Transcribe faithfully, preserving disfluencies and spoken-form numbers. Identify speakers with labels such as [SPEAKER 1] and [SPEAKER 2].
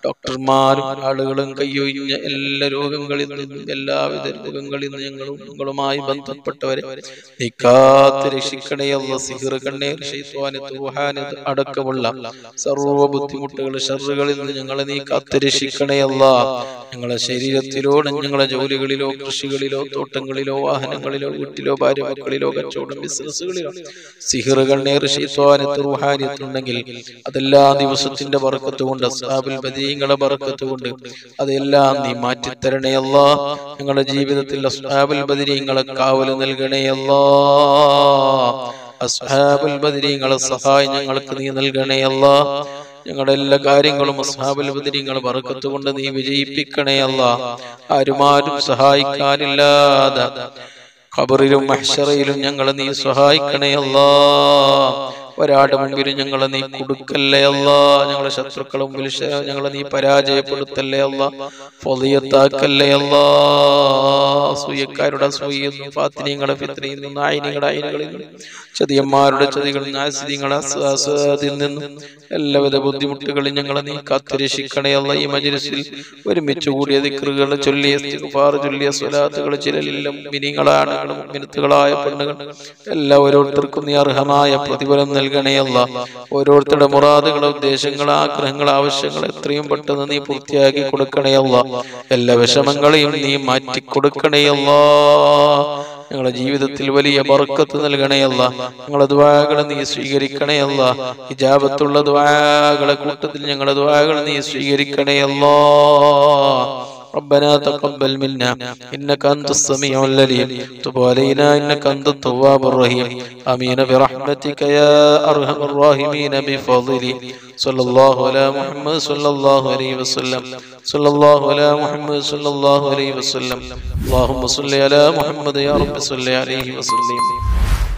[SPEAKER 1] ഡോക്ടർമാരും ആളുകളും കയ്യൊഴിഞ്ഞ എല്ലാ രോഗങ്ങളിൽ നിന്നും എല്ലാവിധ രോഗങ്ങളിൽ നിന്ന് ഞങ്ങളും നിങ്ങളുമായി ബന്ധപ്പെട്ടവരെ നീ കാത്ത് രക്ഷിക്കണേ അല്ലാ. സിഹ്ർ, കണ്ണീർ, ശൈത്വാന്, തൂഹാന് അടക്കമുള്ള സർവ്വ ബുദ്ധിമുട്ടുകൾ, ഷർറുകളിൽ നിന്ന് ഞങ്ങളെ നീ കാത്ത് രക്ഷിക്കണേ അല്ലാ. ഞങ്ങളെ ശരീരത്തിലോ, ഞങ്ങളെ ജോലികളിലോ, കൃഷികളിലോ, തോട്ടങ്ങളിലോ, വാഹനങ്ങളിലോ, വീട്ടിലോ, ഭാര്യ മക്കളിലോ, കച്ചവടം, ബിസിനസ്സുകളിലോ സിഹ്ർ, കണ്ണീർ, ശൈത്വാന്, തൂഹാനിയത്ത് ഉണ്ടെങ്കിൽ അതെല്ലാ ദിവസത്തിന്റെ ബർക്കത്ത് കൊണ്ട്, അസ്ഹാബുൽ ബദീങ്ങളെ ബർക്കത്ത് കൊണ്ട് അതെല്ലാം നീ മാറ്റിത്തരണേ അല്ലാ. ഞങ്ങളുടെ ജീവിതത്തിൽ അസ്ഹാബുൽ ബദരീങ്ങളെ കാവല് നൽകണേ അല്ലാ. അസ്ഹാബുൽ ബദരീങ്ങളെ സഹായം ഞങ്ങൾക്ക് നീ നൽകണേ അല്ലാ. ഞങ്ങളുടെ എല്ലാ കാര്യങ്ങളും അസ്ഹാബുൽ ബദരീങ്ങളെ ബർക്കത്ത് കൊണ്ട് നീ വിജയിപ്പിക്കണേ അല്ലാ. ആരുമാരും സഹായിക്കാനില്ലാതെ ഖബറിലും മഹ്ശറയിലും ഞങ്ങളെ നീ സഹായിക്കണേ അല്ലാ. ഒരാടെ മുമ്പിലും ഞങ്ങളെ നീ കൊടുക്കല്ലേ അല്ലാ. ഞങ്ങളെ ശത്രുക്കളെ മുമ്പിൽ ഞങ്ങളെ നീ പരാജയപ്പെടുത്തല്ലേ അല്ലാ. ഫളിയത്താക്കല്ലേ അല്ലാ. അസൂയക്കാരുടെ അസൂയയിൽ നിന്നും, ഫാത്തിനീങ്ങളുടെ ഫിത്നയിൽ നിന്നും, ആയിനികളുടെ ആയിനുകളിൽ നിന്നും, ചതിയന്മാരുടെ ചതികളിൽ നിന്നും, ആസിദീങ്ങളുടെ ആസാദിൽ നിന്നും എല്ലാവിധ ബുദ്ധിമുട്ടുകളും ഞങ്ങളെ നീ കാത്തുരക്ഷിക്കണേ അല്ലാ. ഈ മജ്‌ലിസിൽ ഒരുമിച്ച് കൂടിയ ദിക്റുകൾ ചൊല്ലിയ, ഇസ്തിഗ്ഫാർ ചൊല്ലിയ, സ്വലാത്തുകൾ ചിലരില്ല മുഅ്മിനീങ്ങളാണ്, മുഅ്മിനത്തുകളായ പെണ്ണുകൾ എല്ലാവരോരുത്തർക്കും നീ അർഹമായ പ്രതിഫലം നൽകണേ അല്ലാ. ഓരോരുത്തരുടെ മുറാദുകൾ, ഉദ്ദേശങ്ങൾ, ആഗ്രഹങ്ങൾ, ആവശ്യങ്ങൾ എത്രയും പെട്ടെന്ന് നീ പൂർത്തിയാക്കി കൊടുക്കണേ അല്ലാ. എല്ലാ വിഷമങ്ങളെയും നീ മാറ്റി കൊടുക്കണേ അല്ലാ. ഞങ്ങളുടെ ജീവിതത്തിൽ വലിയ ബർക്കത്ത് നൽകണേ അല്ലാ. ഞങ്ങളുടെ ദുആകളെ നീ സ്വീകരിക്കണേ അല്ലാ. ഇജാബത്തുള്ള ദുആകളെ കൂട്ടത്തിൽ ഞങ്ങളുടെ ദുആകൾ നീ സ്വീകരിക്കണേ അല്ലാ. ربنا تقبل منا إنك أنت السميع العليم تب علينا إنك أنت التواب الرحيم آمين برحمتك يا أرحم الراحمين بفضلك صلى الله على محمد صلى الله عليه وسلم صلى الله على محمد صلى الله عليه وسلم اللهم صل على محمد يا رب صل عليه وسلم.